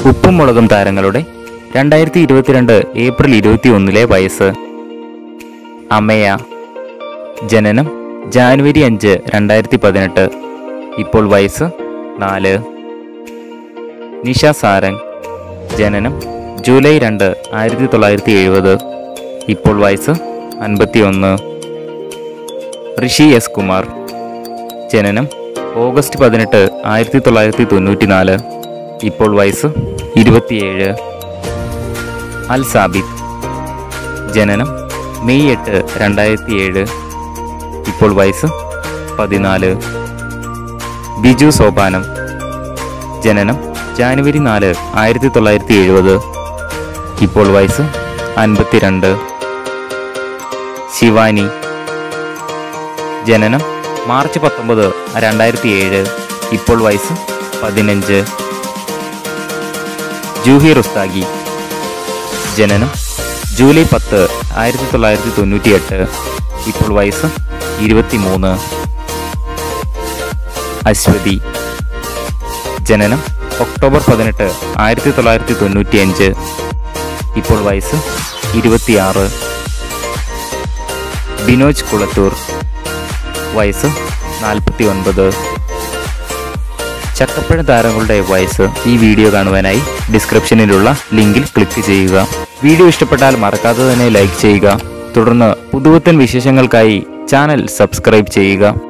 ഉപ്പുമുളകും താരങ്ങളുടെ 2022 ഏപ്രിൽ 21 വയസ്സ്. അമേയ. ജനനം ജാനുവരി 5, 2018. ഇപ്പോൾ വയസ്സ് 4. നിഷ സാരംഗ്. ജനനം ജൂലൈ 2, 1970. ഇപ്പോൾ വയസ്സ് 51. ഋഷി എസ് കുമാർ. ജനനം ഓഗസ്റ്റ് 18, 1994. ഇപ്പോൾ വയസ്സ് 27. അൽ സാബിത്ത്. ജനനം മെയ് 8, 2007. ഇപ്പോൾ വയസ്സ് 14. ബിജു സോപാനം. ജനനം ജാനുവരി 4, 1970. ഇപ്പോൾ വയസ്സ് 52. ശിവാനി. ജനനം മാർച്ച് 19, 2007. ഇപ്പോൾ വയസ്സ് 15. ജൂഹി റുസ്താഗി. ജനനം ജൂലൈ 10, 1998. ഇപ്പോൾ വയസ്സ് 23. അശ്വതി. ജനനം ഒക്ടോബർ 18, 1995. ഇപ്പോൾ വയസ്സ് 26. ബിനോജ് കുളത്തൂർ. വയസ്സ് 49. ചക്കപ്പഴ താരങ്ങളുടെ വയസ്സ് ഈ വീഡിയോ കാണുവാനായി ഡിസ്ക്രിപ്ഷനിലുള്ള ലിങ്കിൽ ക്ലിക്ക് ചെയ്യുക. വീഡിയോ ഇഷ്ടപ്പെട്ടാൽ മറക്കാതെ തന്നെ ലൈക്ക് ചെയ്യുക. തുടർന്ന് പുതുപുത്തൻ വിശേഷങ്ങൾക്കായി ചാനൽ സബ്സ്ക്രൈബ് ചെയ്യുക.